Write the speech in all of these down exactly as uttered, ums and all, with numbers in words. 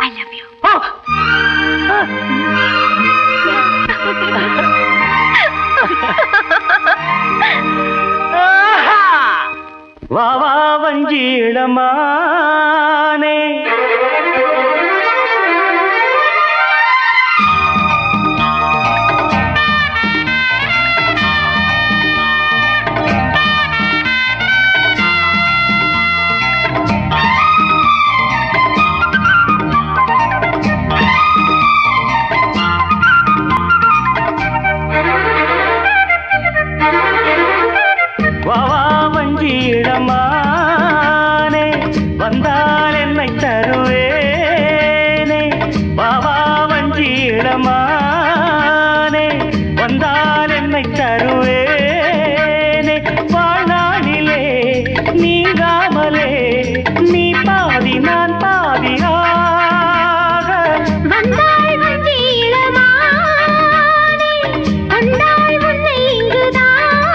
I love you. Oh. வா வா வஞ்சிடமானே வஞ்சிடமானே வந்தால் என்னை தருவேனே பாவா வஞ்சிடமானே வந்தால் என்னை தருவேனே வாழ்நாளிலே நீங்காமலே நீ பாதி நான் பாதியாக வந்தாய் வஞ்சிடமானே வந்தாய் உன்னை இங்குதான்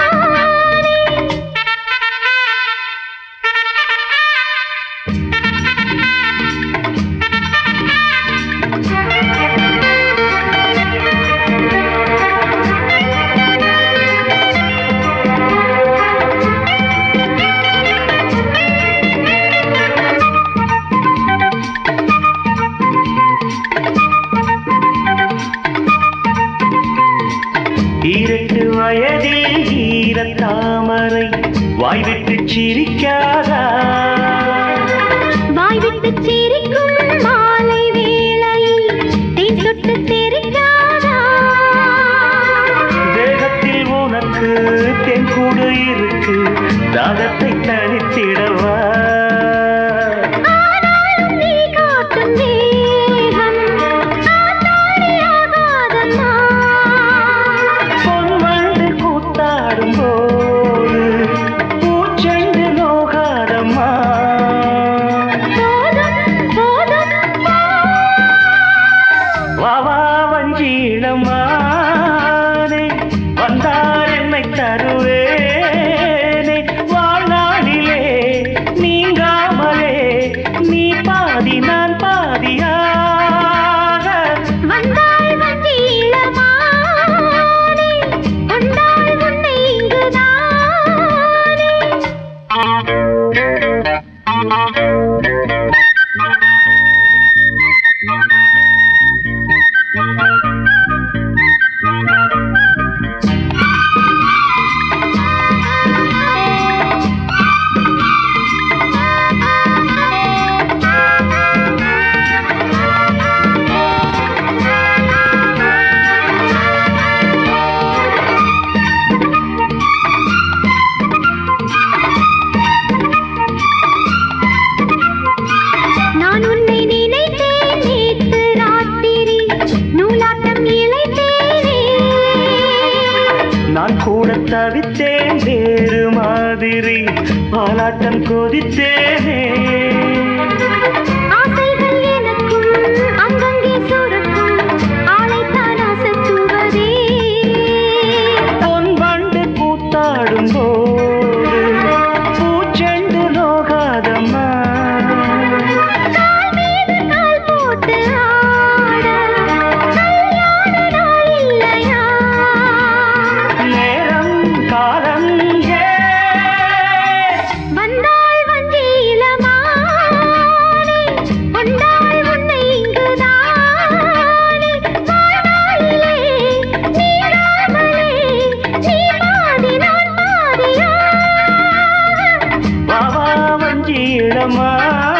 ஈரட்டு வயதில் ஈரத்தாமரை வாய்விட்டு சிரிக்காதா வாய்விட்டு சிரிக்கும் மாலை வேளையில் தேன் தொட்டு தெரிக்காதா தேகத்தில் உனக்கு தென்கூடு இருக்கு தாகத்தை தனித்திடவா நீ காட்டும் தேகம் ஆத்தாடியாகாதம்மா பொன்வண்டு கூத்தாடும் போது பூச்செண்டு நோகாதம்மா போதும் போதும் வா வா வஞ்சிடமானே வந்தால் என்னை தருவேனே வாழ்நாளிலே நீங்காமலே நீ பாதி நான் பாதியாக வந்தாய் வஞ்சிடமானே வந்தாய் உன்னை இங்குதானே நான் உன்னை நினைத்தேன் நேற்று ராத்திரி நூலாட்டம் இழைத்தேனே நான் கூட தவித்தேன் வேறு மாதிரி பாலாட்டம் கொதித்தேனே ஆசைகள் எனக்குள் அங்கங்கே சுரக்கும் ஆளைத்தான் அசத்துவதே பொன்வண்டு கூத்தாடும் போது பூச்செண்டு நோகாதம்மா கால் மீது கால் போட்டு ஆட கல்யாண நாள் இல்லையா நேரம் காலம் ஏ வந்தாய் வஞ்சிடமானே வந்தாய் உன்னை இங்குதானே வாழ்நாளிலே நீங்காமலே நீ பாதி நான் பாதியாக வா வா வஞ்சிடமா